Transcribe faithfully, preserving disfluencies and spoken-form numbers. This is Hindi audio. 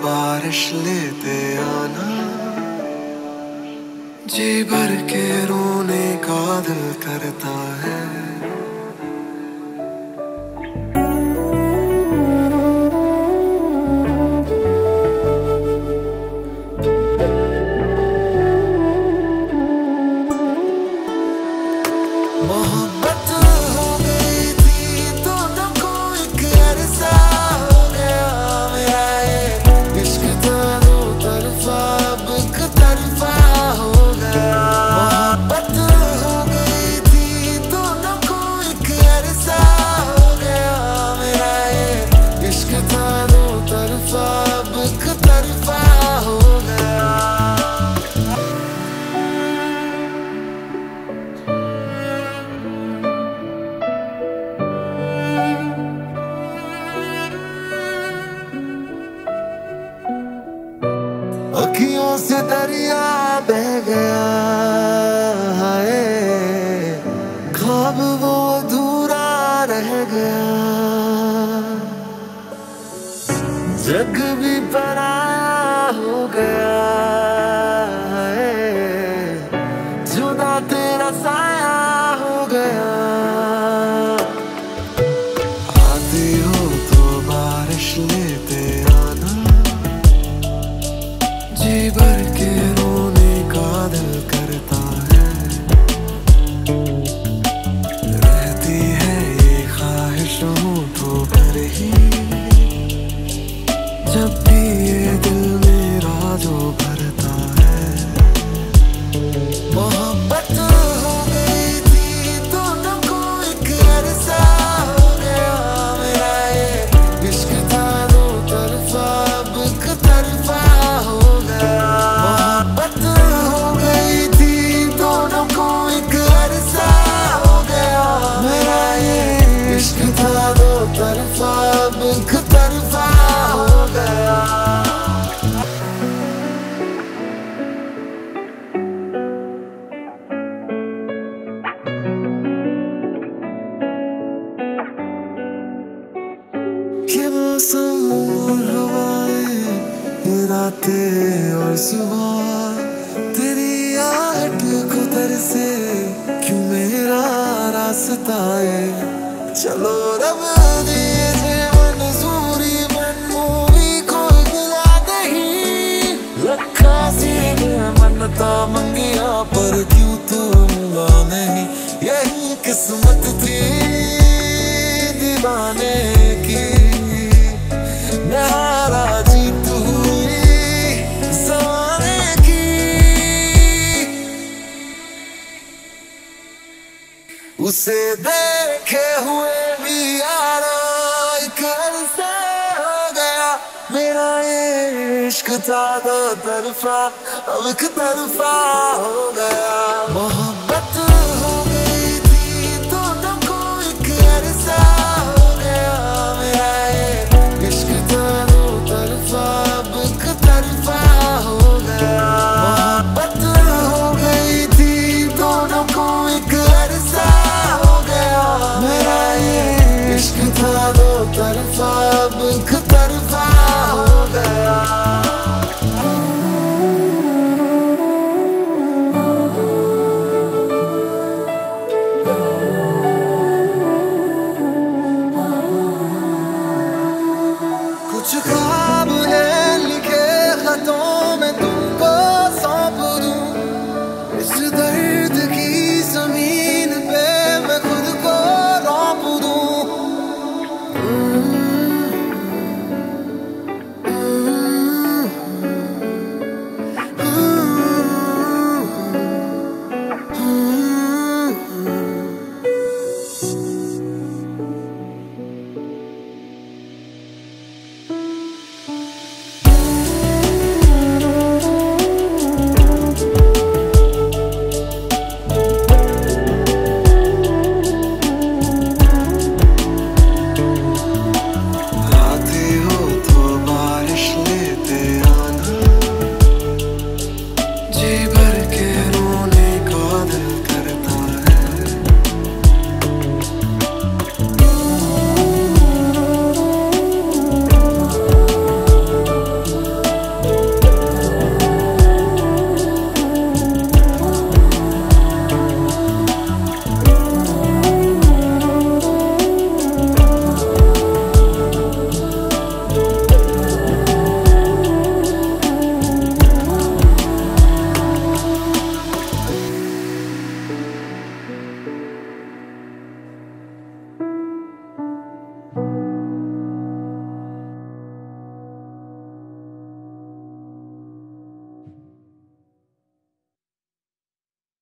बारिश लेते आना, जी भर के रोने का दिल करता है। मोहब्बत हो गई थी दोनों को, एक अरसा हो गया मेरा ये इश्क था दो तरफा, अब एक तरफा हो गया। मोहब्बत हो गई थी दोनों को, एक अरसा हो गया मेरा ये इश्क था दो तरफा, अब एक तरफा हो गया। अखियों से दरिया बह गया है, ख्वाब वो अधूरा रह गया। जग भी पराया हो गया है, जुदा तेरा साया हो गया। आती हो तो बारिश लेते आना, जी भर के रोने का दिल करता है। रहती है ये ख्वाहिश होठों पर ही, जब भी ये दिल मेरा जो भरता है। मोहब्बत हो गई थी दोनों को, एक अरसा हो गया मेरा ये इश्क था दो तरफा, अब एक तरफा हो गया। मोहब्बत हो गई थी दोनों को, एक अरसा हो गया मेरा ये इश्क था दो तरफा, अब एक तरफा हो गया। ये मौसम और हवाएं, ये रातें और सुबह, तेरी आहट को तरसे क्यों मेरा रास्ता है। चलो रब दिए जे मंजूरी, मन मूवी को गिला नहीं। रखा सीध मन्नता मंगिया पर क्यों तुमगा नहीं। यही किस्मत थी दीवाने की, नहारा जीत हुई ज़माने की। उसे देखे हुए भी यारा एक अरसा हो गया मेरा ये इश्क था दो तरफा, अब एक तरफा हो गया।